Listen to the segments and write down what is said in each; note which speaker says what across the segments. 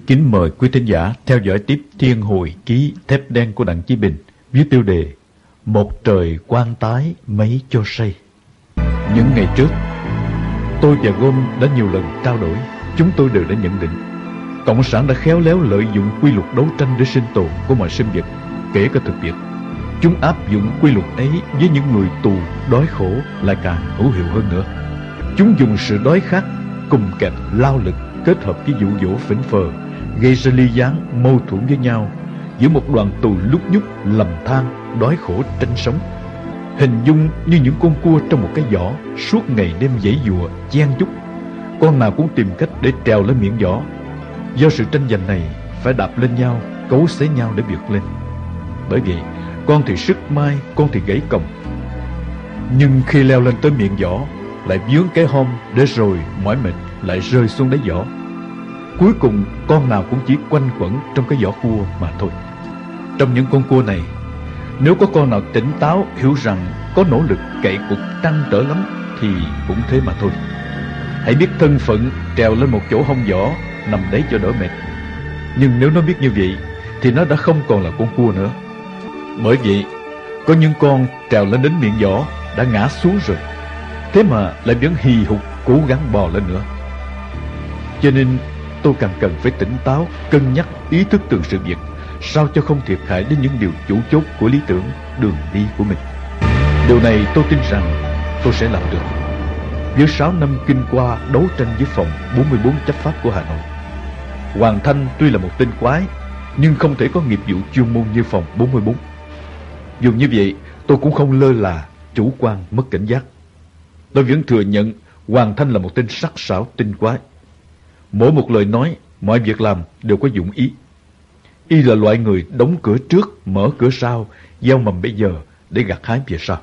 Speaker 1: Kính mời quý thính giả theo dõi tiếp Thiên Hồi Ký Thép Đen của Đặng Chí Bình, viết tiêu đề Một trời quan tái mấy cho say. Những ngày trước, tôi và Gom đã nhiều lần trao đổi. Chúng tôi đều đã nhận định Cộng sản đã khéo léo lợi dụng quy luật đấu tranh để sinh tồn của mọi sinh vật, kể cả thực vật. Chúng áp dụng quy luật ấy với những người tù đói khổ lại càng hữu hiệu hơn nữa. Chúng dùng sự đói khát cùng kẹp lao lực kết hợp với dụ dỗ phỉnh phờ, gây ra ly gián mâu thuẫn với nhau giữa một đoàn tù lúc nhúc lầm than đói khổ tranh sống. Hình dung như những con cua trong một cái giỏ, suốt ngày đêm giãy giụa chen chúc, con nào cũng tìm cách để trèo lên miệng giỏ. Do sự tranh giành này phải đạp lên nhau, cấu xé nhau để vượt lên. Bởi vậy con thì sức mai, con thì gãy còng. Nhưng khi leo lên tới miệng giỏ, lại vướng cái hông để rồi mỏi mệt lại rơi xuống đáy giỏ. Cuối cùng con nào cũng chỉ quanh quẩn trong cái giỏ cua mà thôi. Trong những con cua này, nếu có con nào tỉnh táo hiểu rằng có nỗ lực cậy cục trăn trở lắm thì cũng thế mà thôi. Hãy biết thân phận trèo lên một chỗ hông giỏ, nằm đấy cho đỡ mệt. Nhưng nếu nó biết như vậy thì nó đã không còn là con cua nữa. Bởi vậy có những con trèo lên đến miệng giỏ đã ngã xuống rồi, thế mà lại vẫn hì hục cố gắng bò lên nữa. Cho nên tôi càng cần phải tỉnh táo, cân nhắc, ý thức từng sự việc, sao cho không thiệt hại đến những điều chủ chốt của lý tưởng, đường đi của mình. Điều này tôi tin rằng tôi sẽ làm được. Với 6 năm kinh qua đấu tranh với phòng 44 chấp pháp của Hà Nội, Hoàng Thanh tuy là một tên quái, nhưng không thể có nghiệp vụ chuyên môn như phòng 44. Dù như vậy, tôi cũng không lơ là, chủ quan, mất cảnh giác. Tôi vẫn thừa nhận Hoàng Thanh là một tên sắc sảo tinh quái. Mỗi một lời nói, mọi việc làm đều có dụng ý. Y là loại người đóng cửa trước, mở cửa sau, gieo mầm bây giờ để gặt hái về sau.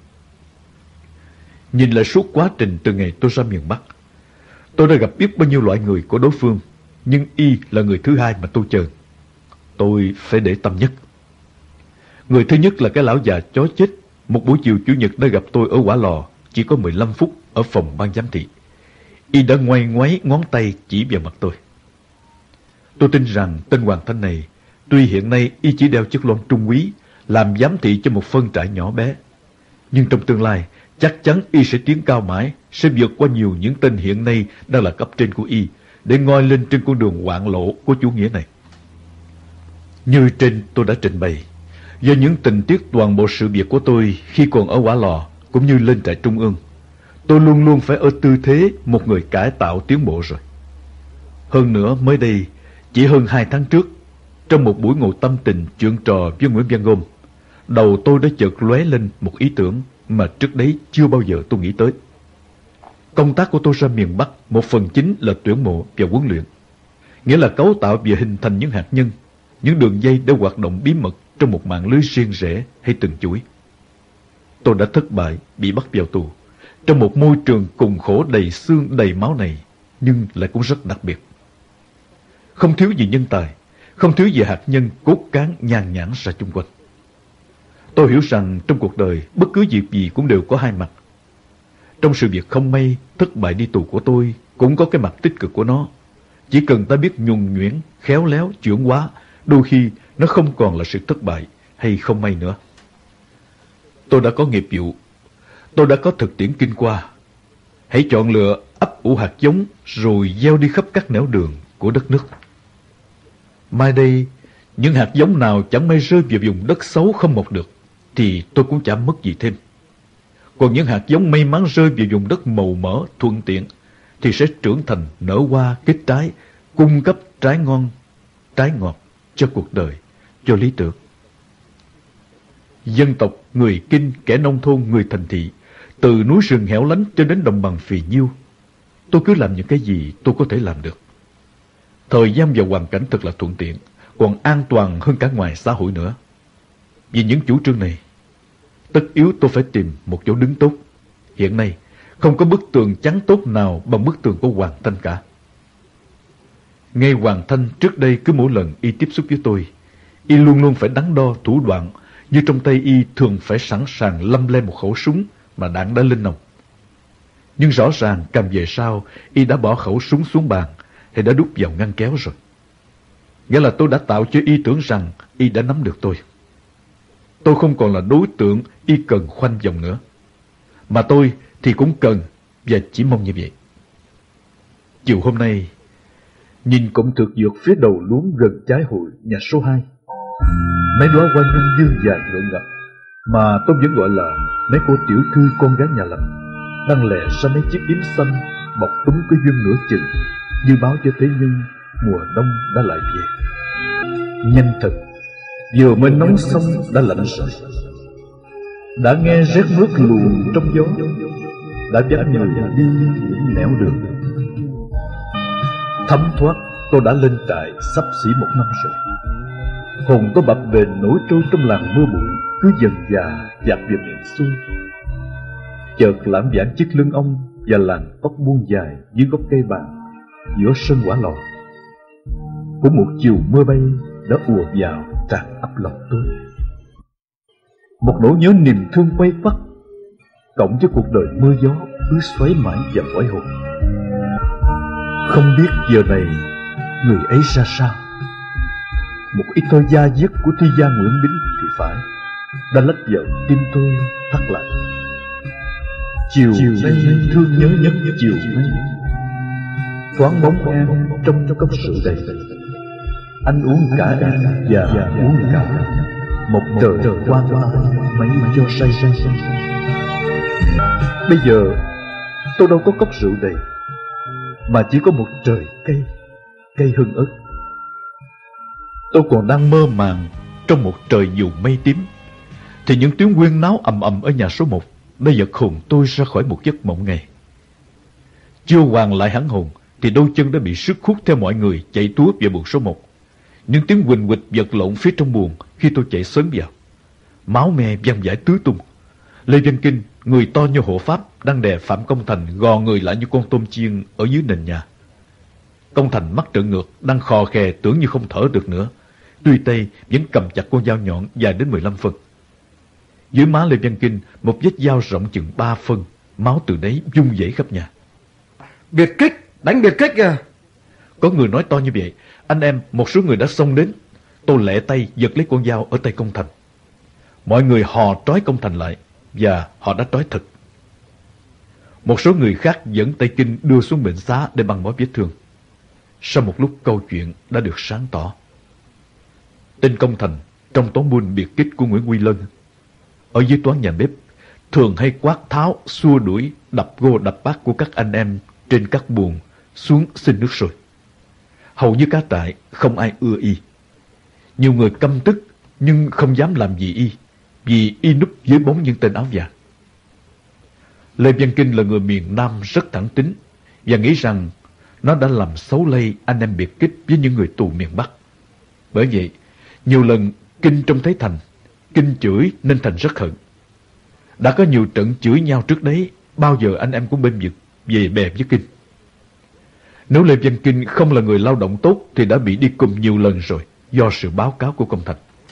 Speaker 1: Nhìn lại suốt quá trình từ ngày tôi ra miền Bắc, tôi đã gặp biết bao nhiêu loại người của đối phương, nhưng Y là người thứ hai mà tôi chờ. Tôi phải để tâm nhất. Người thứ nhất là cái lão già chó chết, một buổi chiều Chủ nhật đã gặp tôi ở Hỏa Lò, chỉ có 15 phút ở phòng ban giám thị. Y đã ngoay ngoáy ngón tay chỉ vào mặt tôi. Tôi tin rằng tên Hoàng Thanh này, tuy hiện nay Y chỉ đeo chức loan trung úy, làm giám thị cho một phân trại nhỏ bé, nhưng trong tương lai chắc chắn Y sẽ tiến cao mãi, sẽ vượt qua nhiều những tên hiện nay đang là cấp trên của Y, để ngoi lên trên con đường hoạn lộ của chủ nghĩa này. Như trên tôi đã trình bày, do những tình tiết toàn bộ sự việc của tôi khi còn ở Hỏa Lò cũng như lên trại trung ương, tôi luôn luôn phải ở tư thế một người cải tạo tiến bộ rồi. Hơn nữa mới đây, chỉ hơn 2 tháng trước, trong một buổi ngồi tâm tình chuyện trò với Nguyễn Văn Gom, đầu tôi đã chợt lóe lên một ý tưởng mà trước đấy chưa bao giờ tôi nghĩ tới. Công tác của tôi ra miền Bắc một phần chính là tuyển mộ và huấn luyện, nghĩa là cấu tạo và hình thành những hạt nhân, những đường dây để hoạt động bí mật trong một mạng lưới riêng rẽ hay từng chuỗi. Tôi đã thất bại, bị bắt vào tù, trong một môi trường cùng khổ đầy xương đầy máu này, nhưng lại cũng rất đặc biệt. Không thiếu gì nhân tài, không thiếu gì hạt nhân cốt cán nhàn nhãn ra chung quanh. Tôi hiểu rằng trong cuộc đời, bất cứ việc gì cũng đều có hai mặt. Trong sự việc không may, thất bại đi tù của tôi cũng có cái mặt tích cực của nó. Chỉ cần ta biết nhuần nhuyễn, khéo léo, chuyển hóa, đôi khi nó không còn là sự thất bại hay không may nữa. Tôi đã có nghiệp vụ, tôi đã có thực tiễn kinh qua. Hãy chọn lựa, ấp ủ hạt giống rồi gieo đi khắp các nẻo đường của đất nước. Mai đây, những hạt giống nào chẳng may rơi vào vùng đất xấu không mọc được thì tôi cũng chẳng mất gì thêm. Còn những hạt giống may mắn rơi vào vùng đất màu mỡ, thuận tiện thì sẽ trưởng thành, nở hoa, kết trái, cung cấp trái ngon, trái ngọt cho cuộc đời, cho lý tưởng. Dân tộc, người Kinh, kẻ nông thôn, người thành thị, từ núi rừng hẻo lánh cho đến đồng bằng phì nhiêu, tôi cứ làm những cái gì tôi có thể làm được. Thời gian và hoàn cảnh thật là thuận tiện, còn an toàn hơn cả ngoài xã hội nữa. Vì những chủ trương này, tất yếu tôi phải tìm một chỗ đứng tốt. Hiện nay, không có bức tường chắn tốt nào bằng bức tường của Hoàng Thanh cả. Ngay Hoàng Thanh trước đây cứ mỗi lần Y tiếp xúc với tôi, Y luôn luôn phải đắn đo thủ đoạn, như trong tay Y thường phải sẵn sàng lâm le một khẩu súng mà đạn đã lên nòng. Nhưng rõ ràng càng về sau, Y đã bỏ khẩu súng xuống bàn hay đã đút vào ngăn kéo rồi. Nghĩa là tôi đã tạo cho y tưởng rằng y đã nắm được tôi. Tôi không còn là đối tượng y cần khoanh vòng nữa. Mà tôi thì cũng cần và chỉ mong như vậy. Chiều hôm nay, nhìn cổng thực dược phía đầu luống gần trái hội nhà số 2, mấy đóa hoa nhung dương dài ngượng ngập mà tôi vẫn gọi là mấy cô tiểu thư con gái nhà lành, đang lè ra mấy chiếc yếm xanh bọc túm cái duyên nửa chừng, như báo cho thế nhân mùa đông đã lại về. Nhanh thật, vừa mới nóng xong đã lạnh rồi. Đã nghe rét mướt luồn trong gió, đã dắt người đi những nẻo đường. Thấm thoát tôi đã lên trại sắp xỉ 1 năm rồi. Hồn tôi bập bềnh nổi trôi trong làng mưa bụi, cứ dần dà dạt về miền xuôi. Chợt lãng vãng chiếc lưng ông và làn tóc buông dài dưới gốc cây bàn giữa sân quả lò. Của một chiều mưa bay đã ùa vào tràn ấp lòng tôi. Một nỗi nhớ niềm thương quay quắt, cộng với cuộc đời mưa gió cứ xoáy mãi vào cõi hồn. Không biết giờ này người ấy ra sao. Một ít thơ da diết của thi gia Nguyễn Bính thì phải đã lách vào tim tôi thắt lại. Chiều nay thương nhớ nhất chiều nay, thoáng bóng em trong cốc rượu đầy. Anh uống cả em và uống cả một trời qua mấy cho say. Bây giờ tôi đâu có cốc rượu đầy, mà chỉ có một trời cây hương ớt. Tôi còn đang mơ màng trong một trời dù mây tím, thì những tiếng huyên náo ầm ầm ở nhà số 1 đã giật hồn tôi ra khỏi một giấc mộng ngày. Chưa hoàn lại hẳn hồn thì đôi chân đã bị sức hút theo mọi người chạy túa về buồng số 1. Những tiếng huỳnh huỵch vật lộn phía trong buồng khi tôi chạy sớm vào. Máu me văng vãi tứ tung. Lê Văn Kinh, người to như hộ pháp, đang đè Phạm Công Thành gò người lại như con tôm chiên ở dưới nền nhà. Công Thành mắt trợn ngược, đang khò khè tưởng như không thở được nữa. Tuy tay vẫn cầm chặt con dao nhọn dài đến 15 phân. Dưới má Lê Văn Kinh, một vết dao rộng chừng 3 phân, máu từ đấy vung vẩy khắp nhà.
Speaker 2: Biệt kích, đánh biệt kích kìa.
Speaker 1: Có người nói to như vậy. Anh em, một số người đã xông đến. Tôi lẹ tay giật lấy con dao ở tay Công Thành. Mọi người hò trói Công Thành lại, và họ đã trói thật. Một số người khác dẫn tay Kinh đưa xuống bệnh xá để băng bó vết thương. Sau một lúc câu chuyện đã được sáng tỏ. Tên Công Thành trong toán buôn biệt kích của Nguyễn Quy Lân, ở dưới toán nhà bếp, thường hay quát tháo, xua đuổi, đập gô đập bát của các anh em trên các buồng xuống xin nước sôi. Hầu như cả trại không ai ưa y. Nhiều người căm tức nhưng không dám làm gì y, vì y núp dưới bóng những tên áo vàng. Lê Văn Kinh là người miền Nam rất thẳng tính và nghĩ rằng nó đã làm xấu lây anh em biệt kích với những người tù miền Bắc. Bởi vậy, nhiều lần Kinh trông thấy Thành, Kinh chửi nên Thành rất hận. Đã có nhiều trận chửi nhau trước đấy, bao giờ anh em cũng bên vực về bè với Kinh. Nếu Lê Văn Kinh không là người lao động tốt thì đã bị đi cùng nhiều lần rồi, do sự báo cáo của Công Thành.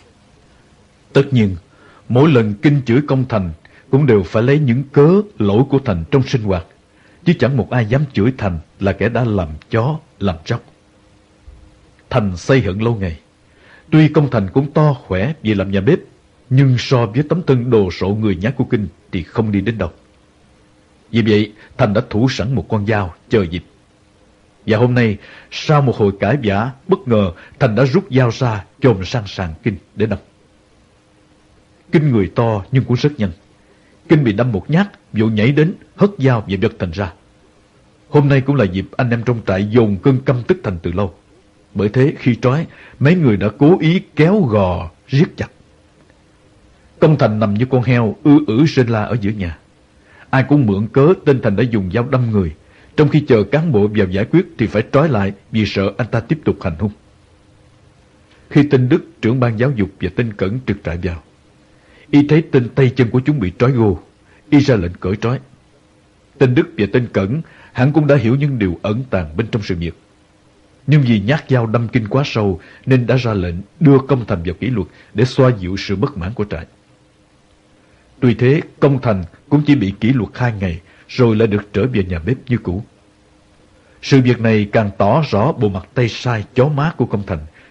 Speaker 1: Tất nhiên, mỗi lần Kinh chửi Công Thành cũng đều phải lấy những cớ lỗi của Thành trong sinh hoạt, chứ chẳng một ai dám chửi Thành là kẻ đã làm chó, làm róc. Thành xây hận lâu ngày. Tuy Công Thành cũng to khỏe vì làm nhà bếp, nhưng so với tấm thân đồ sộ người nhát của Kinh thì không đi đến đâu. Vì vậy, Thành đã thủ sẵn một con dao chờ dịp. Và hôm nay, sau một hồi cãi vã, bất ngờ Thành đã rút dao ra chồm sang sàn Kinh để đâm. Kinh người to nhưng cũng rất nhanh. Kinh bị đâm một nhát, vội nhảy đến, hất dao và giật Thành ra. Hôm nay cũng là dịp anh em trong trại dồn cơn căm tức Thành từ lâu. Bởi thế khi trói, mấy người đã cố ý kéo gò, riết chặt. Công Thành nằm như con heo, rên la ở giữa nhà. Ai cũng mượn cớ tên Thành đã dùng dao đâm người. Trong khi chờ cán bộ vào giải quyết thì phải trói lại vì sợ anh ta tiếp tục hành hung. Khi tên Đức, trưởng ban giáo dục, và tên Cẩn trực trại vào, y thấy tên tay chân của chúng bị trói gô, y ra lệnh cởi trói. Tên Đức và tên Cẩn hẳn cũng đã hiểu những điều ẩn tàng bên trong sự việc. Nhưng vì nhát dao đâm Kinh quá sâu nên đã ra lệnh đưa Công Thành vào kỷ luật để xoa dịu sự bất mãn của trại. Tuy thế, Công Thành cũng chỉ bị kỷ luật 2 ngày rồi lại được trở về nhà bếp như cũ. Sự việc này càng tỏ rõ bộ mặt tay sai chó má của Công Thành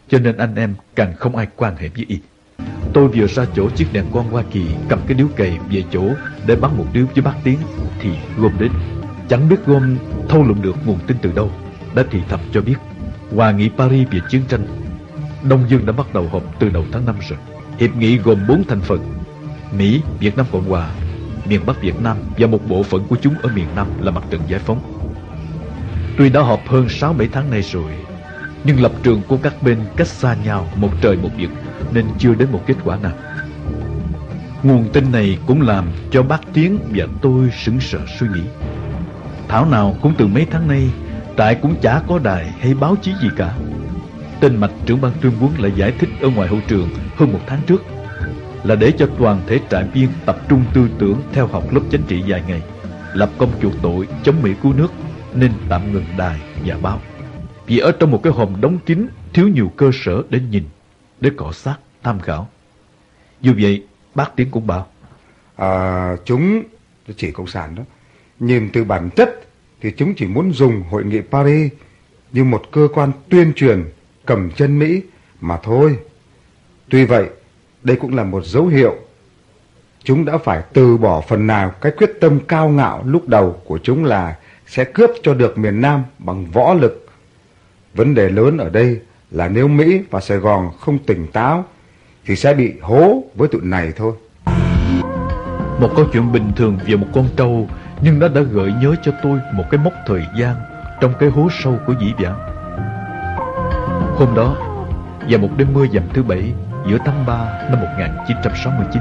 Speaker 1: cho nên anh em càng không ai quan hệ với y. Tôi vừa ra chỗ chiếc đèn con Hoa Kỳ, cầm cái điếu cày về chỗ để bắn một điếu với bác Tiến, thì Gom đến. Chẳng biết Gom thâu lượm được nguồn tin từ đâu, đã thì thầm cho biết Hòa nghị Paris về chiến tranh. Đông Dương đã bắt đầu họp từ đầu tháng 5 rồi. Hiệp nghị gồm 4 thành phần: Mỹ, Việt Nam Cộng Hòa, miền Bắc Việt Nam và một bộ phận của chúng ở miền Nam là Mặt trận Giải phóng. Tuy đã họp hơn 6-7 tháng nay rồi, nhưng lập trường của các bên cách xa nhau một trời một vực, nên chưa đến một kết quả nào. Nguồn tin này cũng làm cho bác Tiến và tôi sững sờ suy nghĩ. Thảo nào cũng từ mấy tháng nay trại cũng chả có đài hay báo chí gì cả. Tên Mạch, trưởng ban tuyên huấn, lại giải thích ở ngoài hậu trường hơn 1 tháng trước là để cho toàn thể trại viên tập trung tư tưởng theo học lớp chính trị vài ngày, lập công chuộc tội, chống Mỹ cứu nước, nên tạm ngừng đài và báo. Vì ở trong một cái hòm đóng kín, thiếu nhiều cơ sở để nhìn, để cọ sát, tham khảo. Dù vậy, bác Tiến cũng bảo
Speaker 3: chúng chỉ cộng sản đó, nhìn từ bản chất thì chúng chỉ muốn dùng hội nghị Paris như một cơ quan tuyên truyền cầm chân Mỹ mà thôi. Tuy vậy, đây cũng là một dấu hiệu chúng đã phải từ bỏ phần nào cái quyết tâm cao ngạo lúc đầu của chúng là sẽ cướp cho được miền Nam bằng võ lực. Vấn đề lớn ở đây là nếu Mỹ và Sài Gòn không tỉnh táo thì sẽ bị hố với tụi này thôi.
Speaker 1: Một câu chuyện bình thường về một con trâu, nhưng nó đã gợi nhớ cho tôi một cái mốc thời gian trong cái hố sâu của dĩ vãng. Hôm đó, vào một đêm mưa dầm thứ Bảy giữa tháng 3 năm 1969,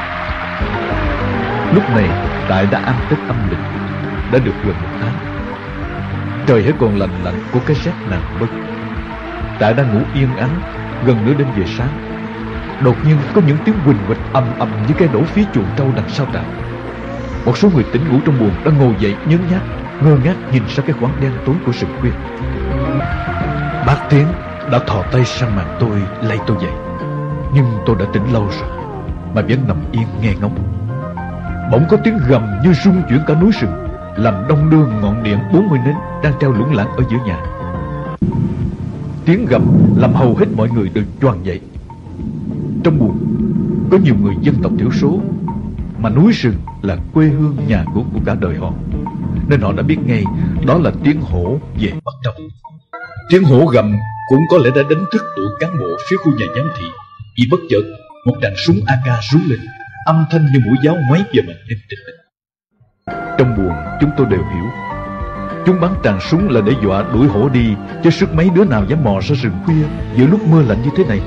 Speaker 1: lúc này trại đã ăn Tết âm lịch, đã được gần 1 tháng. Trời hãy còn lạnh lạnh của cái rét nàng bân. Trại đang ngủ yên ắng gần nửa đêm về sáng. Đột nhiên có những tiếng huỳnh huỳnh ầm ầm như cái nổ phía chuồng trâu đằng sau trại. Một số người tỉnh ngủ trong buồng đã ngồi dậy nhớn nhác, ngơ ngác nhìn sang cái khoảng đen tối của rừng khuya. Bác Tiến đã thò tay sang màn tôi, lay tôi dậy. Nhưng tôi đã tỉnh lâu rồi mà vẫn nằm yên nghe ngóng. Bỗng có tiếng gầm như rung chuyển cả núi rừng, làm đong đưa ngọn điện 40 nến đang treo lủng lẳng ở giữa nhà. Tiếng gầm làm hầu hết mọi người đều choàng dậy. Trong buồng có nhiều người dân tộc thiểu số, mà núi rừng là quê hương nhà của cả đời họ, nên họ đã biết ngay đó là tiếng hổ về Bắc Trong. Tiếng hổ gầm cũng có lẽ đã đánh thức tụi cán bộ phía khu nhà giám thị, vì bất chợt một đạn súng AK rú lên, âm thanh như mũi giáo ngoáy về màn đêm tĩnh mịch. Trong buồng chúng tôi đều hiểu, chúng bắn tràn súng là để dọa đuổi hổ đi, chứ sức mấy đứa nào dám mò ra rừng khuya giữa lúc mưa lạnh như thế này.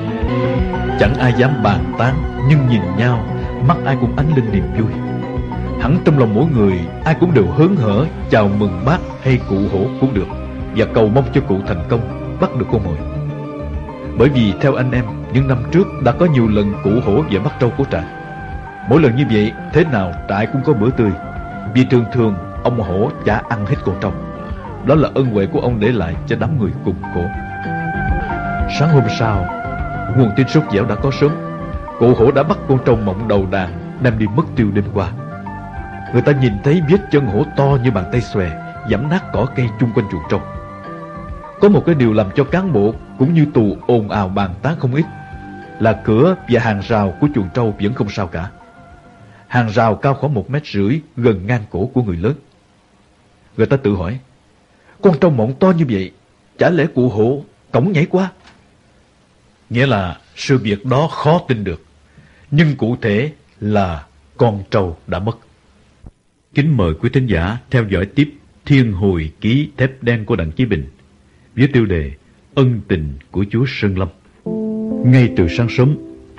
Speaker 1: Chẳng ai dám bàn tán, nhưng nhìn nhau, mắt ai cũng ánh lên niềm vui. Hẳn trong lòng mỗi người ai cũng đều hớn hở chào mừng bác hay cụ hổ cũng được, và cầu mong cho cụ thành công bắt được con mồi. Bởi vì theo anh em, những năm trước đã có nhiều lần cụ hổ về bắt trâu của trại. Mỗi lần như vậy, thế nào trại cũng có bữa tươi, vì thường thường ông hổ chả ăn hết con trâu. Đó là ân huệ của ông để lại cho đám người cùng cổ. Sáng hôm sau, nguồn tin sốt dẻo đã có sớm. Cụ hổ đã bắt con trâu mộng đầu đàn đem đi mất tiêu đêm qua. Người ta nhìn thấy vết chân hổ to như bàn tay xòe giẫm nát cỏ cây chung quanh chuồng trâu. Có một cái điều làm cho cán bộ cũng như tù ồn ào bàn tán không ít là cửa và hàng rào của chuồng trâu vẫn không sao cả. Hàng rào cao khoảng 1,5 mét, gần ngang cổ của người lớn. Người ta tự hỏi, con trâu mộng to như vậy, chả lẽ cụ hổ cõng nhảy qua? Nghĩa là sự việc đó khó tin được, nhưng cụ thể là con trâu đã mất. Kính mời quý thính giả theo dõi tiếp Thiên Hồi Ký Thép Đen của Đặng Chí Bình với tiêu đề Ân Tình của Chúa Sơn Lâm. Ngay từ sáng sớm,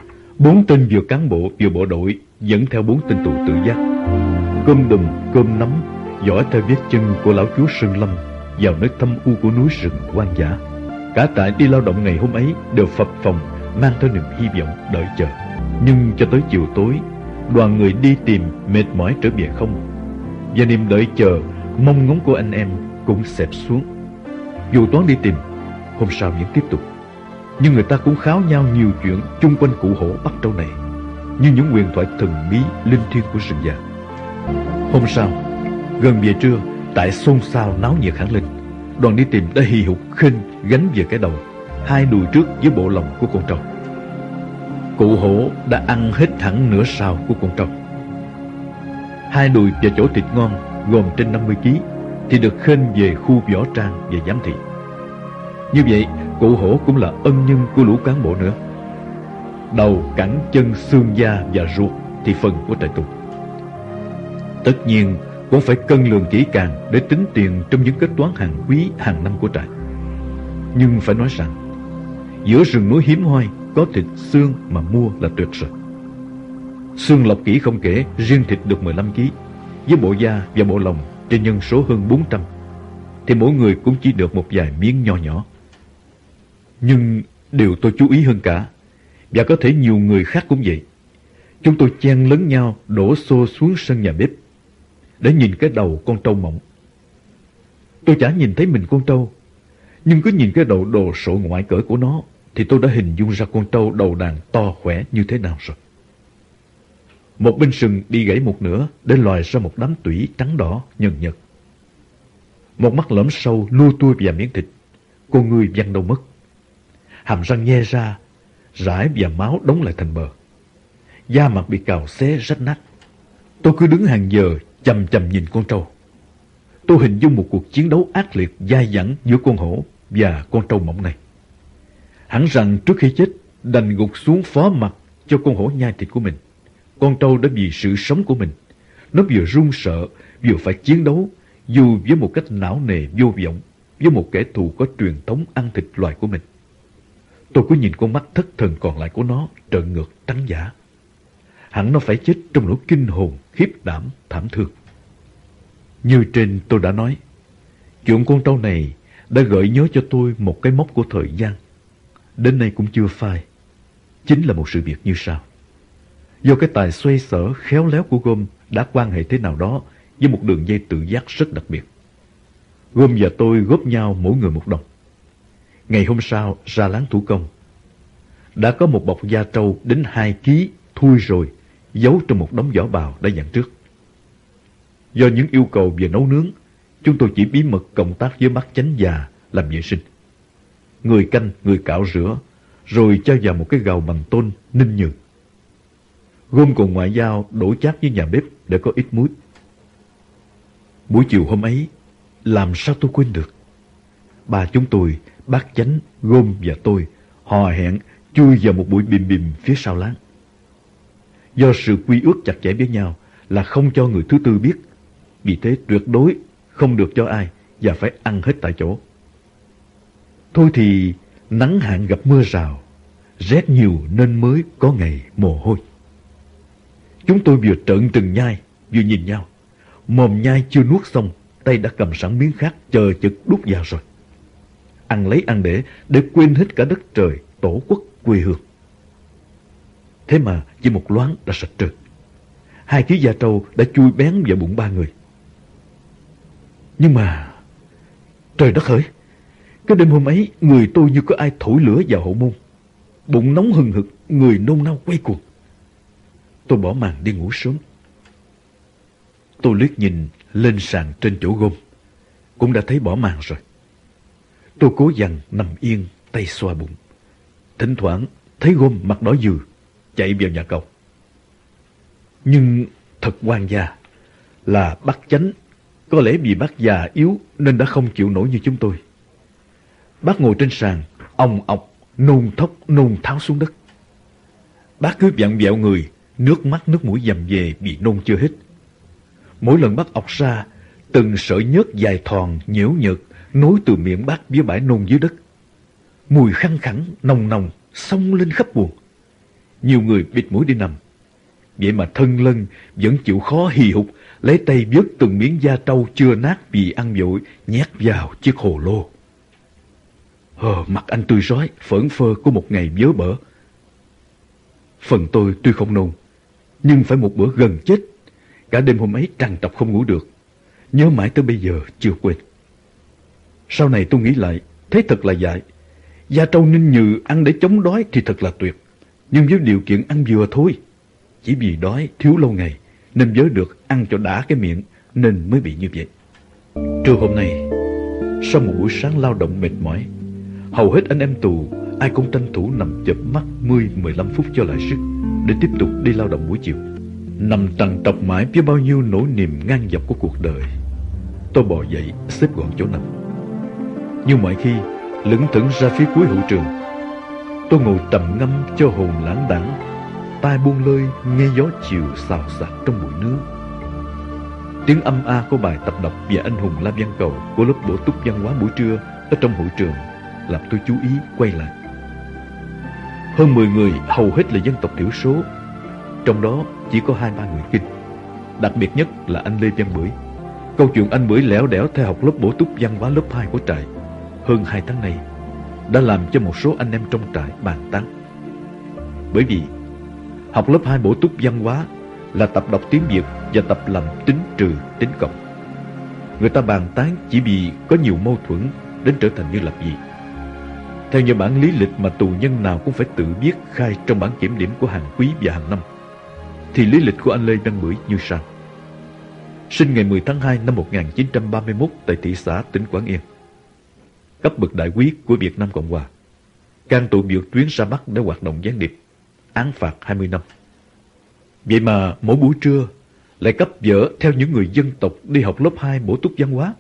Speaker 1: 4 tên vừa cán bộ vừa bộ đội dẫn theo 4 tên tù tự giác, cơm đùm cơm nắm, dõi theo vết chân của lão chúa Sơn Lâm vào nơi thâm u của núi rừng hoang dã. Cả trại đi lao động ngày hôm ấy đều phập phồng, mang theo niềm hy vọng đợi chờ. Nhưng cho tới chiều tối, đoàn người đi tìm mệt mỏi trở về không, và niềm đợi chờ mong ngóng của anh em cũng xẹp xuống. Dù toán đi tìm, hôm sau vẫn tiếp tục, nhưng người ta cũng kháo nhau nhiều chuyện chung quanh cụ hổ bắt trâu này, như những huyền thoại thần bí linh thiêng của rừng già. Hôm sau, gần về trưa, trại xôn xao náo nhiệt hẳn lên. Đoàn đi tìm đã hì hục khênh gánh về cái đầu, hai đùi trước với bộ lòng của con trâu. Cụ hổ đã ăn hết hẳn nửa sào của con trâu. Hai đùi và chỗ thịt ngon gồm trên 50 kg thì được khênh về khu võ trang và giám thị. Như vậy, cụ hổ cũng là ân nhân của lũ cán bộ nữa. Đầu, cẳng, chân, xương da và ruột thì phần của trại tù. Tất nhiên cũng phải cân lường kỹ càng để tính tiền trong những kết toán hàng quý hàng năm của trại. Nhưng phải nói rằng, giữa rừng núi hiếm hoi có thịt xương mà mua là tuyệt rồi. Xương lọc kỹ không kể, riêng thịt được 15 kg, với bộ da và bộ lòng trên nhân số hơn 400, thì mỗi người cũng chỉ được một vài miếng nho nhỏ. Nhưng điều tôi chú ý hơn cả, và có thể nhiều người khác cũng vậy, chúng tôi chen lấn nhau đổ xô xuống sân nhà bếp để nhìn cái đầu con trâu mộng. Tôi chả nhìn thấy mình con trâu, nhưng cứ nhìn cái đầu đồ sộ ngoại cỡ của nó thì tôi đã hình dung ra con trâu đầu đàn to khỏe như thế nào rồi. Một bên sừng bị gãy một nửa để lòi ra một đám tủy trắng đỏ nhần nhật. Một mắt lõm sâu lua tua vào miếng thịt, con người văng đâu mất. Hàm răng nhe ra, rải và máu đóng lại thành bờ. Da mặt bị cào xé rách nát. Tôi cứ đứng hàng giờ chằm chằm nhìn con trâu. Tôi hình dung một cuộc chiến đấu ác liệt dai dẳng giữa con hổ và con trâu mộng này. Hẳn rằng trước khi chết đành gục xuống phó mặc cho con hổ nhai thịt của mình, con trâu đã vì sự sống của mình, nó vừa run sợ vừa phải chiến đấu, dù với một cách não nề vô vọng, với một kẻ thù có truyền thống ăn thịt loài của mình. Tôi cứ nhìn con mắt thất thần còn lại của nó trợn ngược trắng dã. Hẳn nó phải chết trong nỗi kinh hồn, khiếp đảm, thảm thương. Như trên tôi đã nói, chuyện con trâu này đã gợi nhớ cho tôi một cái mốc của thời gian. Đến nay cũng chưa phai. Chính là một sự việc như sau. Do cái tài xoay sở khéo léo của Gom đã quan hệ thế nào đó với một đường dây tự giác rất đặc biệt. Gom và tôi góp nhau mỗi người một đồng. Ngày hôm sau ra láng thủ công. Đã có một bọc da trâu đến 2 kg thui rồi, giấu trong một đống vỏ bào đã dặn trước. Do những yêu cầu về nấu nướng, chúng tôi chỉ bí mật cộng tác với bác chánh già làm vệ sinh. Người canh, người cạo rửa, rồi cho vào một cái gầu bằng tôn ninh nhừ. Gom còn ngoại giao đổ chát với nhà bếp để có ít muối. Buổi chiều hôm ấy, làm sao tôi quên được? Ba chúng tôi, bác chánh, Gom và tôi hò hẹn chui vào một bụi bìm bìm phía sau láng. Do sự quy ước chặt chẽ với nhau là không cho người thứ tư biết, vì thế tuyệt đối không được cho ai và phải ăn hết tại chỗ. Thôi thì nắng hạn gặp mưa rào, rét nhiều nên mới có ngày mồ hôi. Chúng tôi vừa trợn trừng nhai, vừa nhìn nhau. Mồm nhai chưa nuốt xong, tay đã cầm sẵn miếng khác chờ chực đút vào rồi. Ăn lấy ăn để quên hết cả đất trời, tổ quốc, quê hương. Thế mà chỉ một loáng đã sạch trơn. 2 kg da trâu đã chui bén vào bụng 3 người. Nhưng mà trời đất hỡi, cái đêm hôm ấy người tôi như có ai thổi lửa vào hậu môn. Bụng nóng hừng hực, người nôn nao quay cuồng. Tôi bỏ màn đi ngủ sớm. Tôi liếc nhìn lên sàn trên chỗ Gom, cũng đã thấy bỏ màn rồi. Tôi cố dằn nằm yên, tay xoa bụng. Thỉnh thoảng thấy Gom mặt đỏ dừ chạy vào nhà cầu. Nhưng thật oan gia là bác chánh, có lẽ vì bác già yếu nên đã không chịu nổi như chúng tôi. Bác ngồi trên sàn, òng ọc, nôn thốc, nôn tháo xuống đất. Bác cứ vặn vẹo người, nước mắt nước mũi dầm về vì nôn chưa hết. Mỗi lần bác ọc ra, từng sợi nhớt dài thòn, nhễu nhợt nối từ miệng bác với bãi nôn dưới đất. Mùi khăng khẳng, nồng nồng, xông lên khắp buồng. Nhiều người bịt mũi đi nằm. Vậy mà thân lân vẫn chịu khó hì hục, lấy tay vớt từng miếng da trâu chưa nát vì ăn vội, nhét vào chiếc hồ lô. Mặt anh tươi rói, phởn phơ của một ngày vớ bở. Phần tôi tuy không nôn, nhưng phải một bữa gần chết. Cả đêm hôm ấy trằn trọc không ngủ được. Nhớ mãi tới bây giờ chưa quên. Sau này tôi nghĩ lại, thấy thật là dại. Da trâu ninh nhừ ăn để chống đói thì thật là tuyệt. Nhưng với điều kiện ăn vừa thôi. Chỉ vì đói thiếu lâu ngày nên vớ được ăn cho đã cái miệng nên mới bị như vậy. Trưa hôm nay, sau một buổi sáng lao động mệt mỏi, Hầu hết anh em tù ai cũng tranh thủ nằm chợp mắt 10-15 phút cho lại sức để tiếp tục đi lao động buổi chiều. Nằm trằn trọc mãi với bao nhiêu nỗi niềm ngang dọc của cuộc đời, tôi bò dậy xếp gọn chỗ nằm. Nhưng mọi khi lững thững ra phía cuối hữu trường, tôi ngồi trầm ngâm cho hồn lãng đãng, tai buông lơi nghe gió chiều xào xạc trong bụi nứa. Tiếng âm a của bài tập đọc về anh hùng Lam Văn Cầu của lớp bổ túc văn hóa buổi trưa ở trong hội trường làm tôi chú ý quay lại. Hơn 10 người hầu hết là dân tộc thiểu số, trong đó chỉ có 2-3 người Kinh. Đặc biệt nhất là anh Lê Văn Bưởi. Câu chuyện anh Bưởi lẻo đẻo theo học lớp bổ túc văn hóa lớp 2 của trại hơn 2 tháng nay đã làm cho một số anh em trong trại bàn tán. Bởi vì học lớp 2 bổ túc văn hóa là tập đọc tiếng Việt và tập làm tính trừ, tính cộng. Người ta bàn tán chỉ vì có nhiều mâu thuẫn đến trở thành như lập dị. Theo như bản lý lịch mà tù nhân nào cũng phải tự biết khai trong bản kiểm điểm của hàng quý và hàng năm, thì lý lịch của anh Lê Văn Bưởi như sau. Sinh ngày 10 tháng 2 năm 1931 tại thị xã tỉnh Quảng Yên. Cấp bậc đại quý của Việt Nam Cộng Hòa. Can tù vượt tuyến ra Bắc để hoạt động gián điệp. Án phạt 20 năm. Vậy mà mỗi buổi trưa lại cấp vở theo những người dân tộc đi học lớp 2 bổ túc văn hóa.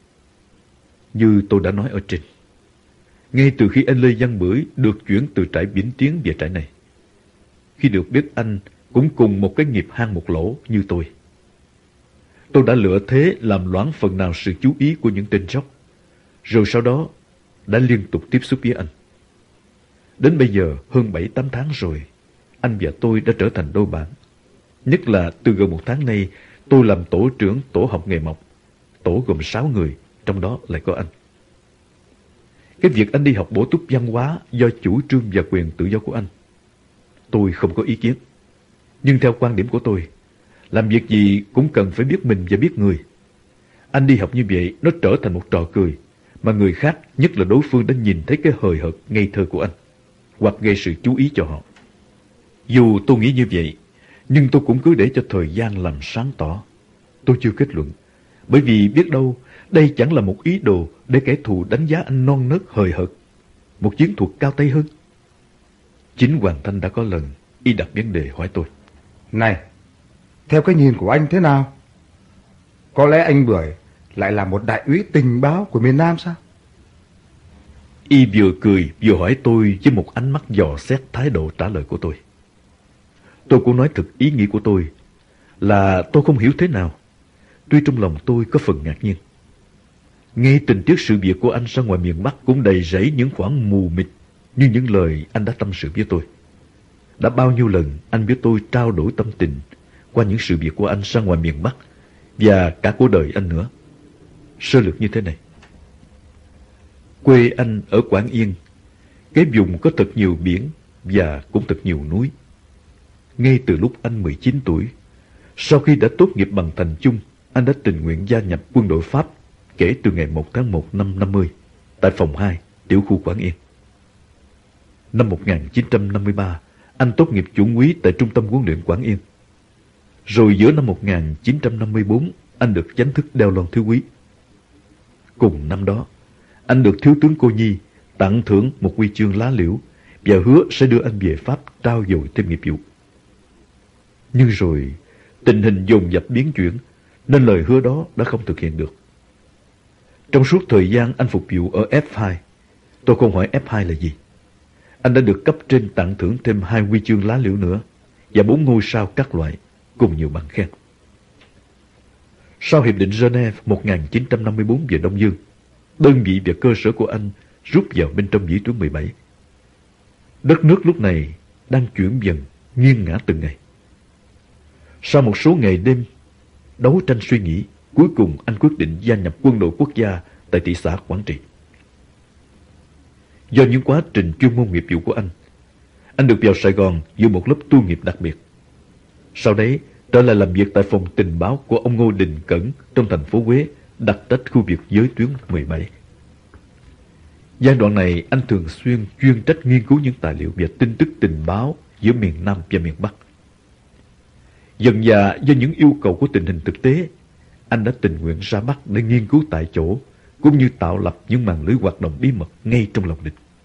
Speaker 1: Như tôi đã nói ở trên, ngay từ khi anh Lê Văn Bưởi được chuyển từ trại Vĩnh Tiến về trại này, khi được biết anh cũng cùng một cái nghiệp hang một lỗ như tôi đã lựa thế làm loãng phần nào sự chú ý của những tên sóc, rồi sau đó đã liên tục tiếp xúc với anh. Đến bây giờ hơn 7-8 tháng rồi, anh và tôi đã trở thành đôi bạn. Nhất là từ gần 1 tháng nay, tôi làm tổ trưởng tổ học nghề mộc. Tổ gồm 6 người, trong đó lại có anh. Cái việc anh đi học bổ túc văn hóa do chủ trương và quyền tự do của anh, tôi không có ý kiến. Nhưng theo quan điểm của tôi, làm việc gì cũng cần phải biết mình và biết người. Anh đi học như vậy nó trở thành một trò cười mà người khác, nhất là đối phương, đã nhìn thấy cái hời hợt ngây thơ của anh, hoặc gây sự chú ý cho họ. Dù tôi nghĩ như vậy, nhưng tôi cũng cứ để cho thời gian làm sáng tỏ. Tôi chưa kết luận, bởi vì biết đâu đây chẳng là một ý đồ để kẻ thù đánh giá anh non nớt hời hợt, một chiến thuật cao tay hơn. Chính Hoàng Thanh đã có lần y đặt vấn đề hỏi tôi.
Speaker 3: Này, theo cái nhìn của anh thế nào? Có lẽ anh Bưởi lại là một đại úy tình báo của miền Nam sao?
Speaker 1: Y vừa cười vừa hỏi tôi với một ánh mắt dò xét thái độ trả lời của tôi. Tôi cũng nói thực ý nghĩ của tôi là tôi không hiểu thế nào. Tuy trong lòng tôi có phần ngạc nhiên. Nghe tình tiết sự việc của anh ra ngoài miền Bắc cũng đầy rẫy những khoảng mù mịt như những lời anh đã tâm sự với tôi. Đã bao nhiêu lần anh với tôi trao đổi tâm tình qua những sự việc của anh ra ngoài miền Bắc và cả của đời anh nữa. Sơ lược như thế này. Quê anh ở Quảng Yên, cái vùng có thật nhiều biển và cũng thật nhiều núi. Ngay từ lúc anh 19 tuổi, sau khi đã tốt nghiệp bằng thành chung, anh đã tình nguyện gia nhập quân đội Pháp kể từ ngày 1 tháng 1 năm 50 tại phòng 2, tiểu khu Quảng Yên. Năm 1953, anh tốt nghiệp chuẩn úy tại Trung tâm huấn luyện Quảng Yên. Rồi giữa năm 1954, anh được chính thức đeo lon thiếu úy. Cùng năm đó, anh được thiếu tướng Cô Nhi tặng thưởng một huy chương lá liễu và hứa sẽ đưa anh về Pháp trao dồi thêm nghiệp vụ. Nhưng rồi tình hình dồn dập biến chuyển nên lời hứa đó đã không thực hiện được. Trong suốt thời gian anh phục vụ ở F2, tôi không hỏi F2 là gì. Anh đã được cấp trên tặng thưởng thêm 2 huy chương lá liễu nữa và 4 ngôi sao các loại cùng nhiều bằng khen. Sau Hiệp định Geneva 1954 về Đông Dương, đơn vị và cơ sở của anh rút vào bên trong vĩ tuyến 17. Đất nước lúc này đang chuyển dần, nghiêng ngã từng ngày. Sau một số ngày đêm đấu tranh suy nghĩ, cuối cùng anh quyết định gia nhập quân đội quốc gia tại thị xã Quảng Trị. Do những quá trình chuyên môn nghiệp vụ của anh được vào Sài Gòn dự một lớp tu nghiệp đặc biệt. Sau đấy, trở lại làm việc tại phòng tình báo của ông Ngô Đình Cẩn trong thành phố Huế, đặt tách khu vực giới tuyến 17. Giai đoạn này, anh thường xuyên chuyên trách nghiên cứu những tài liệu về tin tức tình báo giữa miền Nam và miền Bắc. Dần dà do những yêu cầu của tình hình thực tế, anh đã tình nguyện ra Bắc để nghiên cứu tại chỗ, cũng như tạo lập những màn lưới hoạt động bí mật ngay trong lòng địch.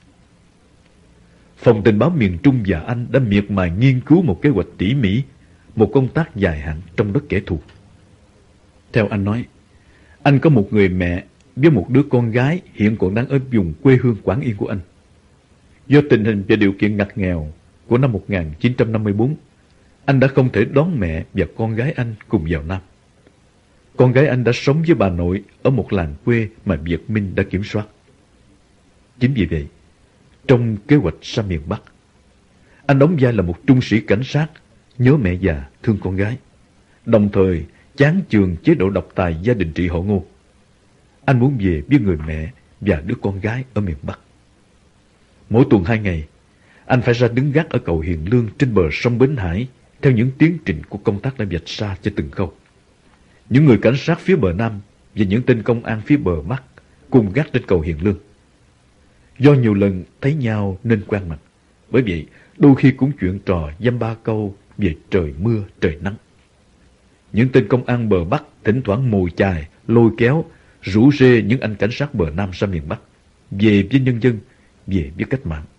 Speaker 1: Phòng tình báo miền Trung và anh đã miệt mài nghiên cứu một kế hoạch tỉ mỉ, một công tác dài hạn trong đất kẻ thù. Theo anh nói, anh có một người mẹ với một đứa con gái hiện còn đang ở vùng quê hương Quảng Yên của anh. Do tình hình và điều kiện ngặt nghèo của năm 1954, anh đã không thể đón mẹ và con gái anh cùng vào Nam. Con gái anh đã sống với bà nội ở một làng quê mà Việt Minh đã kiểm soát. Chính vì vậy, trong kế hoạch sang miền Bắc, anh đóng vai là một trung sĩ cảnh sát nhớ mẹ già thương con gái, đồng thời chán chường chế độ độc tài gia đình trị họ Ngô. Anh muốn về với người mẹ và đứa con gái ở miền Bắc. Mỗi tuần 2 ngày, anh phải ra đứng gác ở cầu Hiền Lương trên bờ sông Bến Hải theo những tiến trình của công tác đã vạch ra cho từng khâu. Những người cảnh sát phía bờ Nam và những tên công an phía bờ Bắc cùng gác trên cầu Hiền Lương. Do nhiều lần thấy nhau nên quen mặt, bởi vậy đôi khi cũng chuyện trò dăm ba câu về trời mưa trời nắng. Những tên công an bờ Bắc thỉnh thoảng mồi chài, lôi kéo, rủ rê những anh cảnh sát bờ Nam ra miền Bắc, về với nhân dân, về với cách mạng.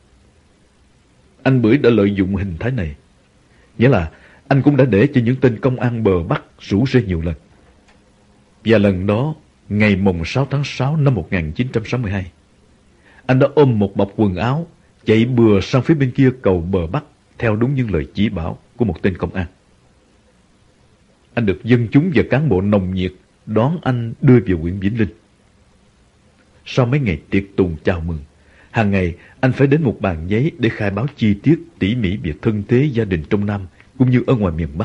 Speaker 1: Anh Bưởi đã lợi dụng hình thái này, nghĩa là anh cũng đã để cho những tên công an bờ Bắc rủ rê nhiều lần. Và lần đó, ngày mùng 6 tháng 6 năm 1962, anh đã ôm một bọc quần áo, chạy bừa sang phía bên kia cầu bờ Bắc theo đúng những lời chỉ bảo của một tên công an. Anh được dân chúng và cán bộ nồng nhiệt đón anh đưa về huyện Vĩnh Linh. Sau mấy ngày tiệc tùng chào mừng, hàng ngày anh phải đến một bàn giấy để khai báo chi tiết tỉ mỉ về thân thế gia đình trong Nam cũng như ở ngoài miền Bắc.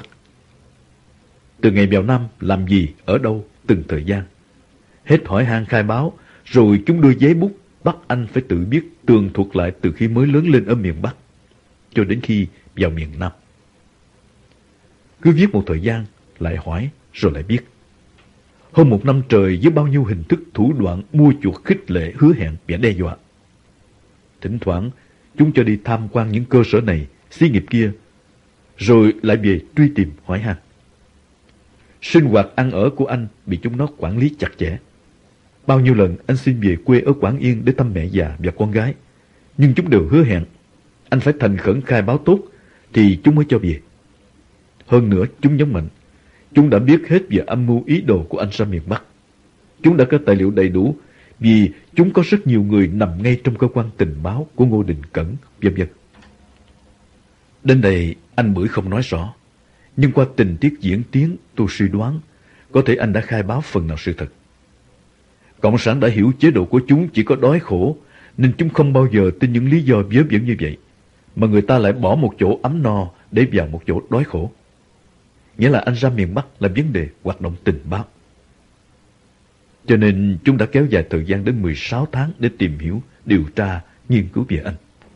Speaker 1: Từ ngày vào Nam làm gì, ở đâu, từng thời gian. Hết hỏi han khai báo, rồi chúng đưa giấy bút bắt anh phải tự biết tường thuật lại từ khi mới lớn lên ở miền Bắc cho đến khi vào miền Nam. Cứ viết một thời gian, lại hỏi, rồi lại viết. Hơn 1 năm trời với bao nhiêu hình thức thủ đoạn mua chuộc khích lệ, hứa hẹn và đe dọa. Thỉnh thoảng, chúng cho đi tham quan những cơ sở này, xí nghiệp kia, rồi lại về truy tìm hỏi han. Sinh hoạt ăn ở của anh bị chúng nó quản lý chặt chẽ. Bao nhiêu lần anh xin về quê ở Quảng Yên để thăm mẹ già và con gái, nhưng chúng đều hứa hẹn anh phải thành khẩn khai báo tốt thì chúng mới cho về. Hơn nữa, chúng nhấn mạnh, chúng đã biết hết về âm mưu ý đồ của anh ra miền Bắc. Chúng đã có tài liệu đầy đủ vì chúng có rất nhiều người nằm ngay trong cơ quan tình báo của Ngô Đình Cẩn, vân vân. Đến đây anh Bưởi không nói rõ, nhưng qua tình tiết diễn tiến tôi suy đoán có thể anh đã khai báo phần nào sự thật. Cộng sản đã hiểu chế độ của chúng chỉ có đói khổ, nên chúng không bao giờ tin những lý do vớ vẩn như vậy, mà người ta lại bỏ một chỗ ấm no để vào một chỗ đói khổ. Nghĩa là anh ra miền Bắc là vấn đề hoạt động tình báo. Cho nên chúng đã kéo dài thời gian đến 16 tháng để tìm hiểu, điều tra, nghiên cứu về anh.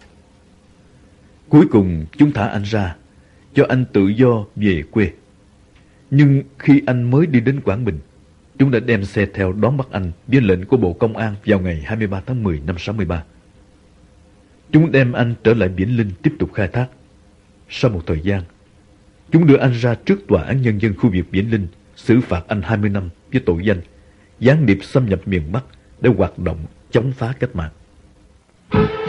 Speaker 1: Cuối cùng chúng thả anh ra, cho anh tự do về quê. Nhưng khi anh mới đi đến Quảng Bình, chúng đã đem xe theo đón bắt anh với lệnh của Bộ Công an vào ngày 23 tháng 10 năm 63. Chúng đem anh trở lại Vĩnh Linh tiếp tục khai thác. Sau một thời gian, chúng đưa anh ra trước Tòa án Nhân dân khu vực Vĩnh Linh, xử phạt anh 20 năm với tội danh gián điệp xâm nhập miền Bắc để hoạt động chống phá cách mạng.